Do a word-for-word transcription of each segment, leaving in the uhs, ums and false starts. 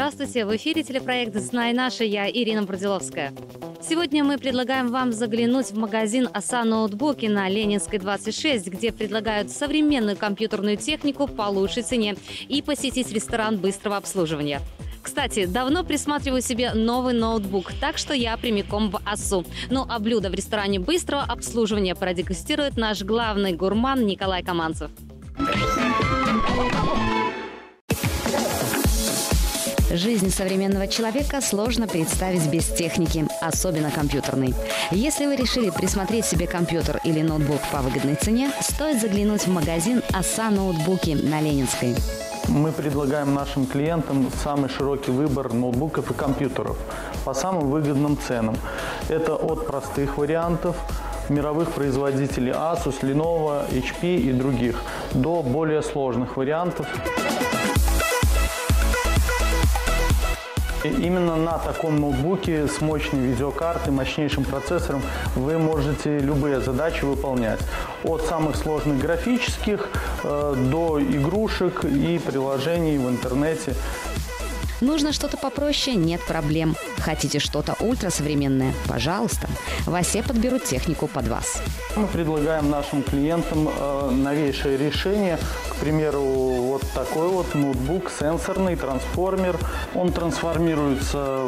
Здравствуйте! В эфире телепроект «Знай наше», я Ирина Брудиловская. Сегодня мы предлагаем вам заглянуть в магазин «Оса ноутбуки» на Ленинской, двадцать шесть, где предлагают современную компьютерную технику по лучшей цене, и посетить ресторан быстрого обслуживания. Кстати, давно присматриваю себе новый ноутбук, так что я прямиком в «Осу». Ну а блюдо в ресторане быстрого обслуживания продегустирует наш главный гурман Николай Каманцев. Жизнь современного человека сложно представить без техники, особенно компьютерной. Если вы решили присмотреть себе компьютер или ноутбук по выгодной цене, стоит заглянуть в магазин «Оса ноутбуки» на Ленинской. Мы предлагаем нашим клиентам самый широкий выбор ноутбуков и компьютеров по самым выгодным ценам. Это от простых вариантов мировых производителей Asus, Lenovo, эйч пи и других, до более сложных вариантов. И именно на таком ноутбуке с мощной видеокартой, мощнейшим процессором вы можете любые задачи выполнять. От самых сложных графических э, до игрушек и приложений в интернете. Нужно что-то попроще? Нет проблем. Хотите что-то ультрасовременное? Пожалуйста. В «Осе» подберут технику под вас. Мы предлагаем нашим клиентам э, новейшее решение. К примеру, вот такой вот ноутбук, сенсорный трансформер. Он трансформируется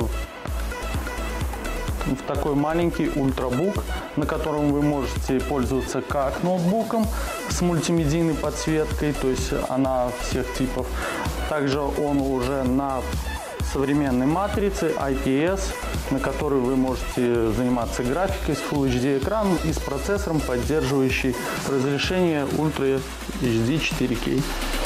в такой маленький ультрабук, на котором вы можете пользоваться как ноутбуком с мультимедийной подсветкой, то есть она всех типов. Также он уже на современной матрице ай пи эс, на которой вы можете заниматься графикой с Full эйч ди экраном и с процессором, поддерживающий разрешение Ultra эйч ди четыре кей.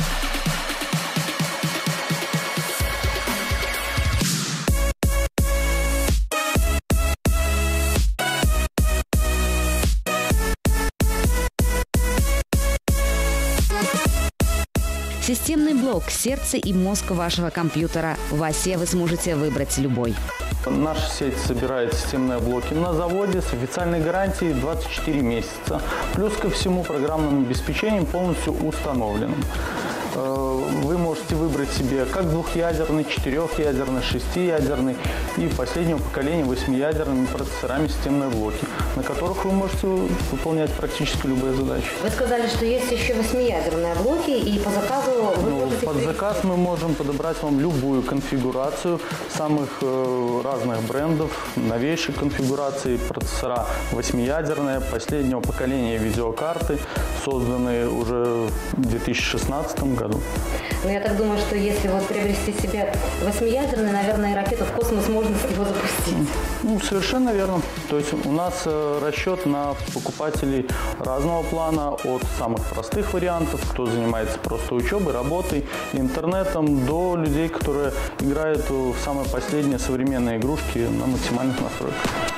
Системный блок – сердце и мозг вашего компьютера. В «Осе» вы сможете выбрать любой. Наша сеть собирает системные блоки на заводе с официальной гарантией двадцать четыре месяца. Плюс ко всему программным обеспечением полностью установленным. Вы можете выбрать себе как двухъядерный, четырехъядерный, шестиядерный и последнего поколения восьмиядерными процессорами системные блоки, на которых вы можете выполнять практически любые задачи. Вы сказали, что есть еще восьмиядерные блоки, и по заказу вы ну, можете... Под заказ мы можем подобрать вам любую конфигурацию самых э, разных брендов, новейшей конфигурации, процессора восьмиядерные, последнего поколения видеокарты, созданные уже в две тысячи шестнадцатом году. Но я так думаю, что если вот приобрести себе восьмиядерный, наверное, и ракету в космос можно с него запустить. Ну, совершенно верно. То есть у нас э, расчет на покупателей разного плана, от самых простых вариантов, кто занимается просто учебой, работой, интернетом, до людей, которые играют в самые последние современные игрушки на максимальных настройках.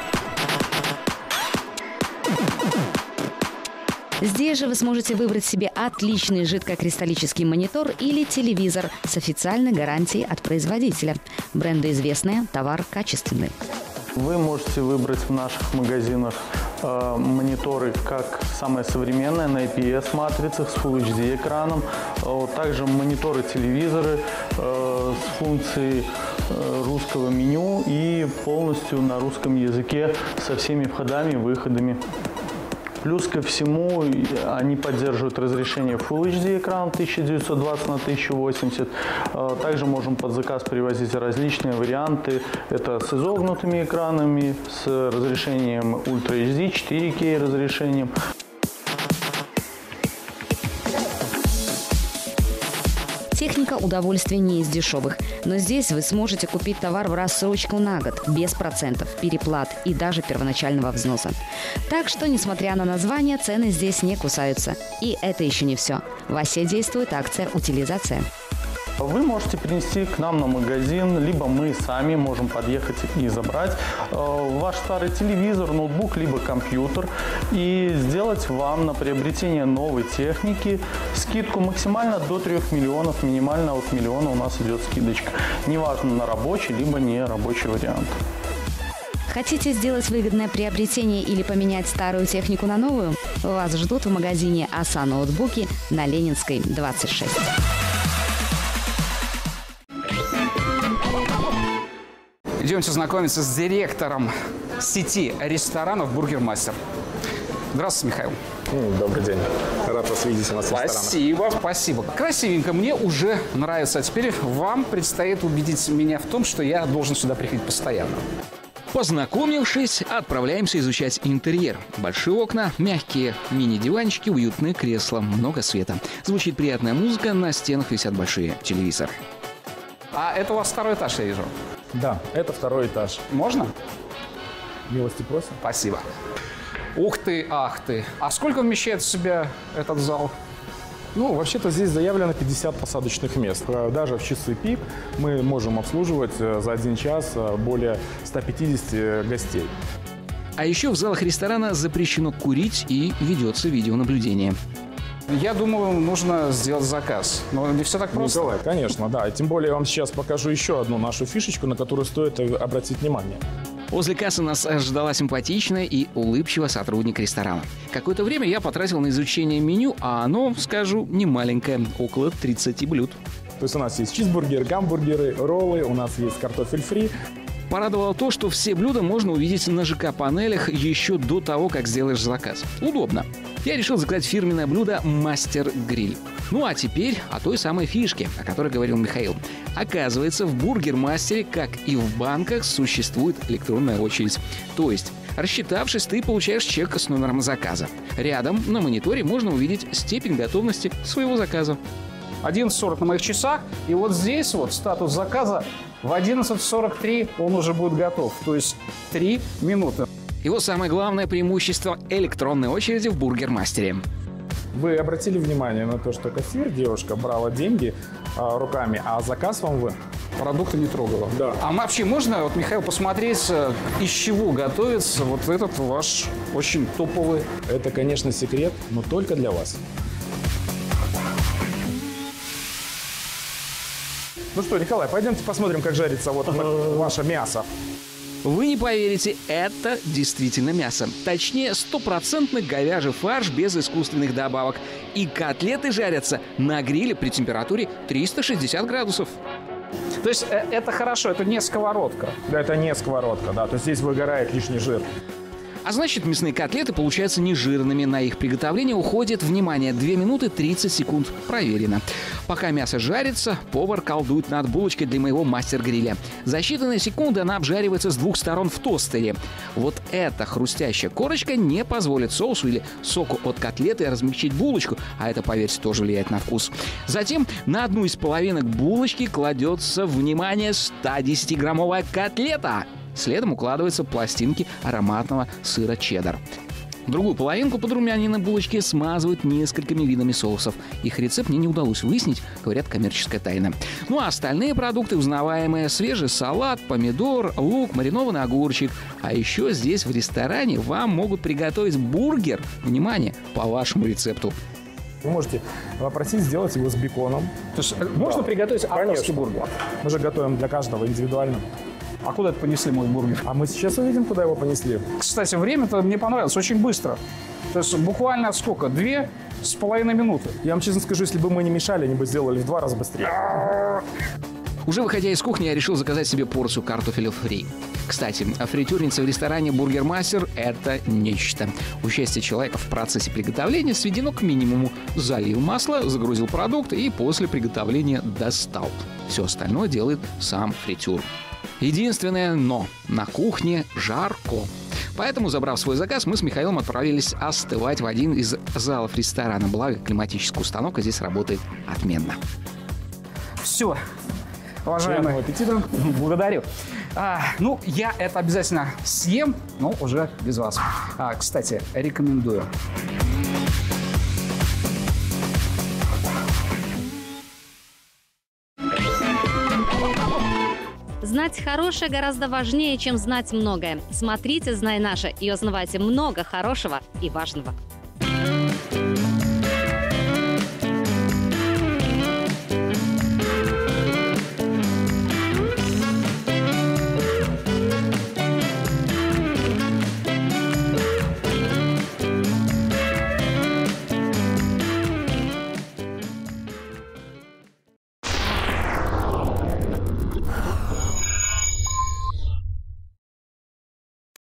Здесь же вы сможете выбрать себе отличный жидкокристаллический монитор или телевизор с официальной гарантией от производителя. Бренды известные, товар качественный. Вы можете выбрать в наших магазинах э, мониторы как самые современные на ай пи эс матрицах с Full эйч ди экраном, э, также мониторы, телевизоры э, с функцией э, русского меню и полностью на русском языке со всеми входами и выходами. Плюс ко всему они поддерживают разрешение Full эйч ди экран тысяча девятьсот двадцать на тысяча восемьдесят. Также можем под заказ привозить различные варианты. Это с изогнутыми экранами, с разрешением Ultra эйч ди, четыре кей разрешением. Техника удовольствия не из дешевых, но здесь вы сможете купить товар в рассрочку на год, без процентов, переплат и даже первоначального взноса. Так что, несмотря на название, цены здесь не кусаются. И это еще не все. В «Осе» действует акция «Утилизация». Вы можете принести к нам на магазин, либо мы сами можем подъехать и забрать э, ваш старый телевизор, ноутбук, либо компьютер и сделать вам на приобретение новой техники скидку максимально до трёх миллионов, минимально от миллиона у нас идет скидочка. Неважно, на рабочий, либо не рабочий вариант. Хотите сделать выгодное приобретение или поменять старую технику на новую? Вас ждут в магазине «Оса ноутбуки» на Ленинской, двадцать шесть. пойдемте знакомиться с директором сети ресторанов «Бургермастер». Здравствуйте, Михаил. Добрый день. Рад вас видеть у нас в ресторане. Спасибо, спасибо. Красивенько, мне уже нравится. А теперь вам предстоит убедить меня в том, что я должен сюда приходить постоянно. Познакомившись, отправляемся изучать интерьер. Большие окна, мягкие мини-диванчики, уютные кресла, много света. Звучит приятная музыка, на стенах висят большие телевизоры. А это у вас второй этаж, я вижу. Да, это второй этаж. Можно? Милости просим. Спасибо. Ух ты, ах ты. А сколько вмещает в себя этот зал? Ну, вообще-то здесь заявлено пятьдесят посадочных мест. Даже в часы пик мы можем обслуживать за один час более ста пятидесяти гостей. А еще в залах ресторана запрещено курить и ведется видеонаблюдение. Я думаю, нужно сделать заказ. Но не все так просто. Николай, конечно, да. Тем более я вам сейчас покажу еще одну нашу фишечку, на которую стоит обратить внимание. Возле кассы нас ждала симпатичная и улыбчивая сотрудник ресторана. Какое-то время я потратил на изучение меню, а оно, скажу, не маленькое, около тридцати блюд. То есть у нас есть чизбургеры, гамбургеры, роллы, у нас есть картофель фри. Порадовало то, что все блюда можно увидеть на ЖК-панелях еще до того, как сделаешь заказ. Удобно. Я решил заказать фирменное блюдо «Мастер Гриль». Ну а теперь о той самой фишке, о которой говорил Михаил. Оказывается, в «Бургер-мастере», как и в банках, существует электронная очередь. То есть, рассчитавшись, ты получаешь чек с номером заказа. Рядом на мониторе можно увидеть степень готовности своего заказа. одиннадцать сорок на моих часах, и вот здесь вот статус заказа. В одиннадцать сорок три он уже будет готов, то есть три минуты. Его самое главное преимущество – электронной очереди в «Бургер-мастере». Вы обратили внимание на то, что кассир, девушка, брала деньги а, руками, а заказ вам вы? Продукты не трогала. Да. А вообще можно, вот, Михаил, посмотреть, из чего готовится вот этот ваш очень топовый... Это, конечно, секрет, но только для вас. Ну что, Николай, пойдемте посмотрим, как жарится вот ваше мясо. Вы не поверите, это действительно мясо. Точнее, стопроцентный говяжий фарш без искусственных добавок. И котлеты жарятся на гриле при температуре триста шестьдесят градусов. То есть это хорошо, это не сковородка. Да, это не сковородка, да, то есть здесь выгорает лишний жир. А значит, мясные котлеты получаются нежирными. На их приготовление уходит, внимание, две минуты тридцать секунд. Проверено. Пока мясо жарится, повар колдует над булочкой для моего мастер-гриля. За считанные секунды она обжаривается с двух сторон в тостере. Вот эта хрустящая корочка не позволит соусу или соку от котлеты размягчить булочку, а это, поверьте, тоже влияет на вкус. Затем на одну из половинок булочки кладется, внимание, ста десятиграммовая котлета. Следом укладываются пластинки ароматного сыра чеддер. Другую половинку подрумяненной булочки смазывают несколькими видами соусов. Их рецепт мне не удалось выяснить, говорят, коммерческая тайна. Ну а остальные продукты узнаваемые: свежий салат, помидор, лук, маринованный огурчик. А еще здесь в ресторане вам могут приготовить бургер, внимание, по вашему рецепту. Вы можете попросить сделать его с беконом. То есть можно Да. приготовить авторский бургер? Мы же готовим для каждого индивидуально. А куда это понесли мой бургер? А мы сейчас увидим, куда его понесли. Кстати, время-то мне понравилось, очень быстро. То есть буквально сколько? Две с половиной минуты. Я вам честно скажу, если бы мы не мешали, они бы сделали в два раза быстрее. Уже выходя из кухни, я решил заказать себе порцию картофеля фри. Кстати, фритюрница в ресторане «Бургер-мастер» – это нечто. Участие человека в процессе приготовления сведено к минимуму. Залил масло, загрузил продукт и после приготовления достал. Все остальное делает сам фритюр. Единственное «но» – на кухне жарко. Поэтому, забрав свой заказ, мы с Михаилом отправились остывать в один из залов ресторана. Благо, климатическая установка здесь работает отменно. Все. Уважаемый, аппетита. благодарю. А, ну, я это обязательно съем, но уже без вас. А, кстати, рекомендую. Знать хорошее гораздо важнее, чем знать многое. Смотрите «Знай наше» и узнавайте много хорошего и важного.